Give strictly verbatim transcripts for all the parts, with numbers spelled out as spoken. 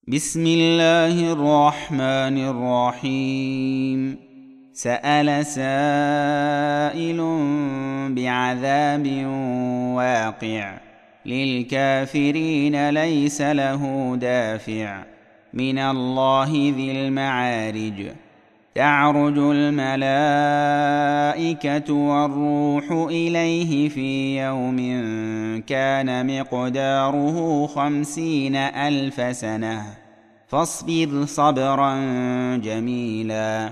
بسم الله الرحمن الرحيم. سأل سائل بعذاب واقع للكافرين ليس له دافع من الله ذي المعارج. تعرج الملائكة والروح إليه في يوم كان مقداره خمسين ألف سنة فاصبر صبرا جميلا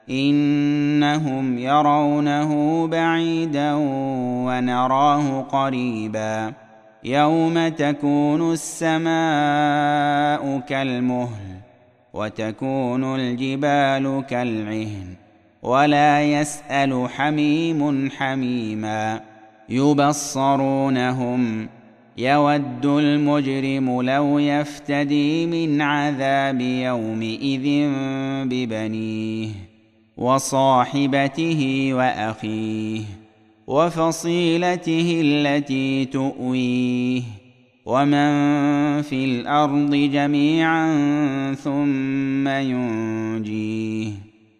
إنهم يرونه بعيدا ونراه قريبا يوم تكون السماء كالمهل وتكون الجبال كالعهن ولا يسأل حميم حميما يبصرونهم يود المجرم لو يفتدي من عذاب يومئذ ببنيه وصاحبته وأخيه وفصيلته التي تؤويه ومن في الأرض جميعا ثم ينجيه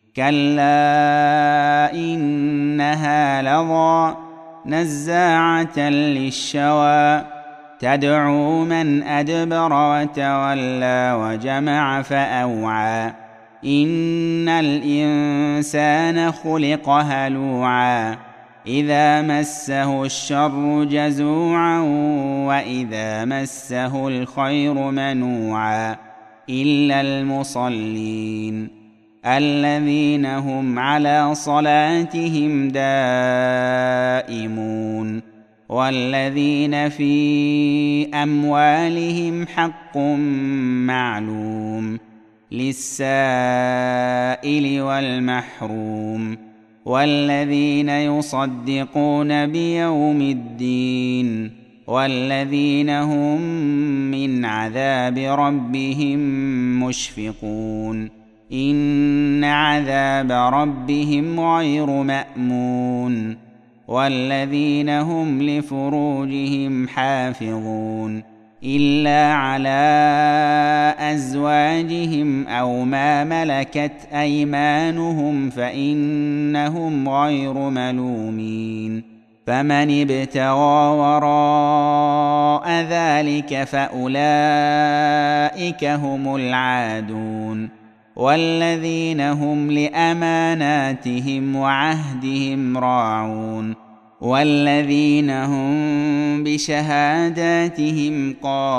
كلا إنها لظى نزاعة للشوى تدعو من أدبر وتولى وجمع فأوعى إن الإنسان خلق هلوعا إذا مسه الشر جزوعا وإذا مسه الخير منوعا إلا المصلين الذين هم على صلاتهم دائمون والذين في أموالهم حق معلوم للسائل والمحروم والذين يصدقون بيوم الدين والذين هم من عذاب ربهم مشفقون إن عذاب ربهم غير مأمون والذين هم لفروجهم حافظون إلا على أزواجهم أو ما ملكت أيمانهم فإنهم غير ملومين فمن ابتغى وراء ذلك فأولئك هم العادون والذين هم لأماناتهم وعهدهم راعون والذين هم بشهاداتهم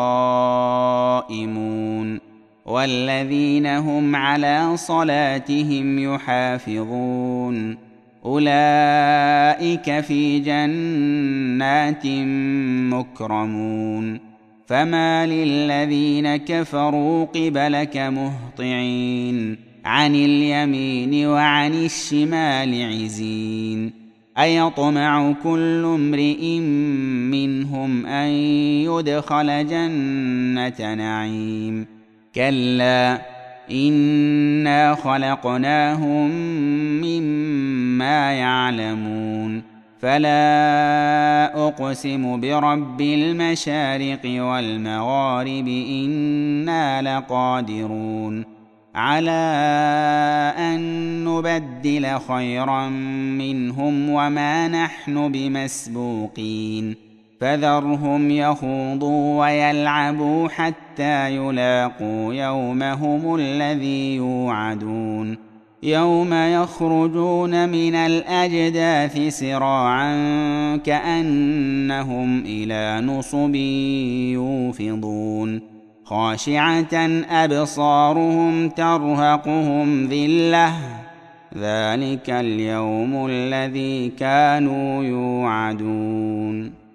قائمون والذين هم على صلاتهم يحافظون أولئك في جنات مكرمون فما للذين كفروا قبلك مهطعين عن اليمين وعن الشمال عزين أيطمع كل امرئ منهم أن يدخل جنة نعيم كلا إنا خلقناهم مما يعلمون فلا أقسم برب المشارق والمغارب إنا لقادرون على أن نبدل خيرا منهم وما نحن بمسبوقين فذرهم يخوضوا ويلعبوا حتى يلاقوا يومهم الذي يوعدون يوم يخرجون من الأجداث سراعا كأنهم إلى نصب يوفضون خاشعة أبصارهم ترهقهم ذلة ذلك اليوم الذي كانوا يوعدون.